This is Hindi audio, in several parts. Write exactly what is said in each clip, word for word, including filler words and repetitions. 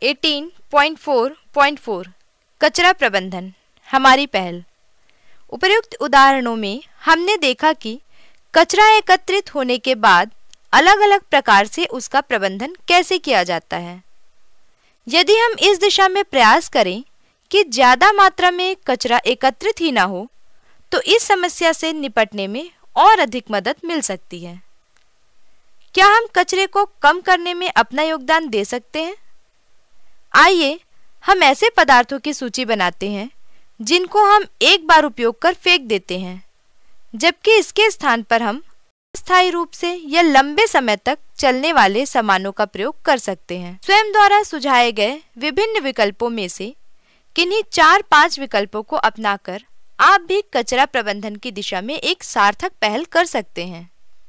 अठारह पॉइंट चार पॉइंट चार कचरा प्रबंधन हमारी पहल। उपर्युक्त उदाहरणों में हमने देखा कि कचरा एकत्रित होने के बाद अलग अलग प्रकार से उसका प्रबंधन कैसे किया जाता है। यदि हम इस दिशा में प्रयास करें कि ज्यादा मात्रा में कचरा एकत्रित ही ना हो, तो इस समस्या से निपटने में और अधिक मदद मिल सकती है। क्या हम कचरे को कम करने में अपना योगदान दे सकते हैं? आइए हम ऐसे पदार्थों की सूची बनाते हैं जिनको हम एक बार उपयोग कर फेंक देते हैं, जबकि इसके स्थान पर हम अस्थायी रूप से या लंबे समय तक चलने वाले सामानों का प्रयोग कर सकते हैं। स्वयं द्वारा सुझाए गए विभिन्न विकल्पों में से किन्हीं चार पांच विकल्पों को अपनाकर आप भी कचरा प्रबंधन की दिशा में एक सार्थक पहल कर सकते हैं।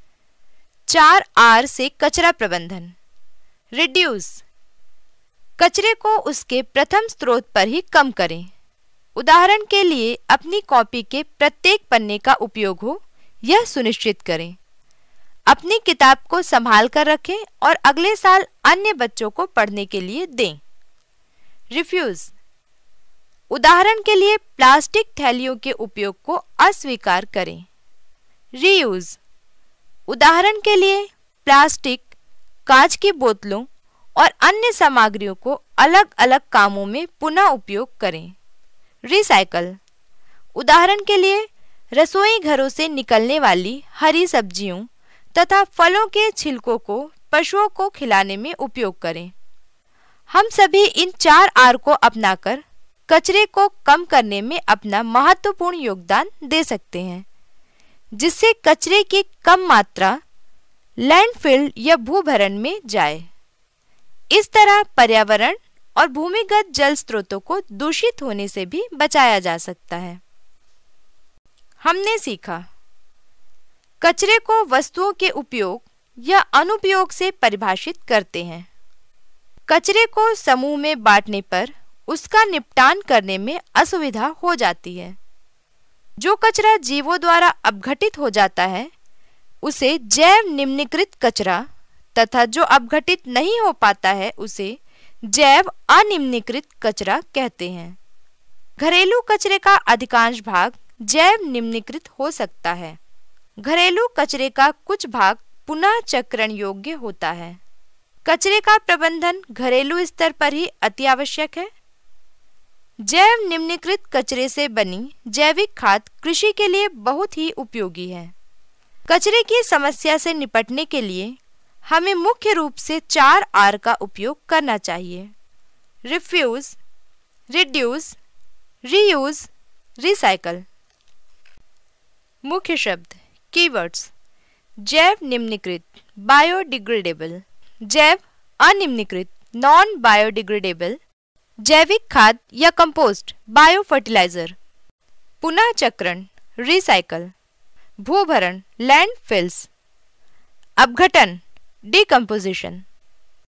चार आर से कचरा प्रबंधन। रिड्यूस, कचरे को उसके प्रथम स्रोत पर ही कम करें। उदाहरण के लिए अपनी कॉपी के प्रत्येक पन्ने का उपयोग हो, यह सुनिश्चित करें। अपनी किताब को संभाल कर रखें और अगले साल अन्य बच्चों को पढ़ने के लिए दें। रिफ्यूज, उदाहरण के लिए प्लास्टिक थैलियों के उपयोग को अस्वीकार करें। रीयूज, उदाहरण के लिए प्लास्टिक, कांच की बोतलों और अन्य सामग्रियों को अलग अलग कामों में पुनः उपयोग करें। रिसाइकल, उदाहरण के लिए रसोई घरों से निकलने वाली हरी सब्जियों तथा फलों के छिलकों को पशुओं को खिलाने में उपयोग करें। हम सभी इन चार आर को अपनाकर कचरे को कम करने में अपना महत्वपूर्ण योगदान दे सकते हैं, जिससे कचरे की कम मात्रा लैंडफिल या भूभरण में जाए। इस तरह पर्यावरण और भूमिगत जल स्रोतों को दूषित होने से भी बचाया जा सकता है। हमने सीखा, कचरे को वस्तुओं के उपयोग या अनुपयोग से परिभाषित करते हैं। कचरे को समूह में बांटने पर उसका निपटान करने में असुविधा हो जाती है। जो कचरा जीवों द्वारा अपघटित हो जाता है उसे जैव निम्नीकृत कचरा तथा जो अपघटित नहीं हो पाता है उसे जैव अनिम्नीकृत कचरा कहते हैं। घरेलू कचरे का अधिकांश भाग जैव निम्नीकृत हो सकता है। घरेलू कचरे का कुछ भाग पुनः चक्रण योग्य होता है। कचरे का प्रबंधन घरेलू स्तर पर ही अति आवश्यक है। जैव निम्नीकृत कचरे से बनी जैविक खाद कृषि के लिए बहुत ही उपयोगी है। कचरे की समस्या से निपटने के लिए हमें मुख्य रूप से चार आर का उपयोग करना चाहिए। Refuse, reduce, reuse, recycle. मुख्य शब्द, कीवर्ड्स: जैव निम्नीकृत बायोडिग्रेडेबल, जैव अनिम्नीकृत नॉन बायोडिग्रेडेबल, जैविक खाद या कंपोस्ट बायो फर्टिलाइजर, पुनः चक्रण रिसाइकल, भूभरण लैंडफिल्स, अपघटन डिकम्पोजिशन।